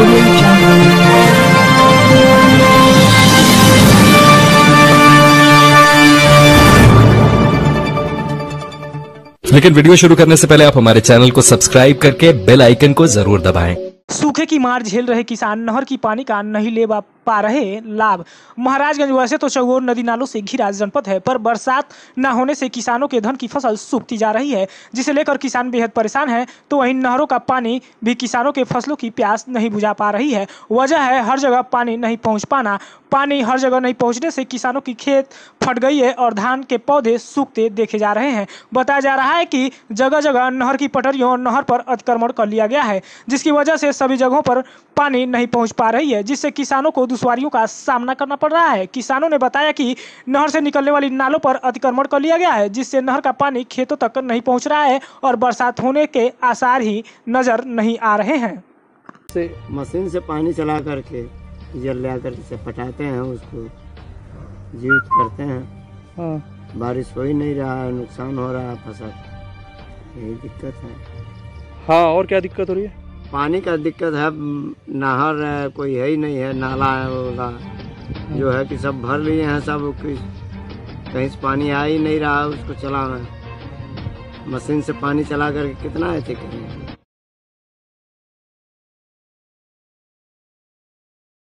Audio Jungle. लेकिन video शुरू करने से पहले आप हमारे चैनल को सब्सक्राइब करके बेल आइकन को जरूर दबाएं। सूखे की मार झेल रहे किसान नहर की पानी का नहीं ले पा रहे लाभ। महाराजगंज वैसे तो चौगोर नदी नालों से घिरा जनपद है, पर बरसात न होने से किसानों के धन की फसल सूखती जा रही है, जिसे लेकर किसान बेहद परेशान है। तो वहीं नहरों का पानी भी किसानों के फसलों की प्यास नहीं बुझा पा रही है। वजह है हर जगह पानी नहीं पहुंच पाना। पानी हर जगह नहीं पहुंचने से किसानों की खेत फट गई है और धान के पौधे सूखते देखे जा रहे हैं। बताया जा रहा है कि जगह जगह नहर की पटरियों और नहर पर अतिक्रमण कर लिया गया है, जिसकी वजह से सभी जगहों पर पानी नहीं पहुंच पा रही है, जिससे किसानों को दुश्वारियों का सामना करना पड़ रहा है। किसानों ने बताया कि नहर से निकलने वाली नालों पर अतिक्रमण कर लिया गया है, जिससे नहर का पानी खेतों तक नहीं पहुंच रहा है और बरसात होने के आसार ही नजर नहीं आ रहे हैं। से मशीन से पानी चला करके जल ले आकर से पटाते हैं, उसको जीवित करते हैं। बारिश हो ही नहीं रहा है, नुकसान हो रहा है फसल, यही दिक्कत है। हाँ, और क्या दिक्कत हो रही है? पानी का दिक्कत है, नहर कोई है ही नहीं है, नाला है होगा जो है कि सब भर लिए हैं, सब कहीं से पानी आ ही नहीं रहा है, उसको चलाना मशीन से पानी चला करके कितना ऐसे करेंगे।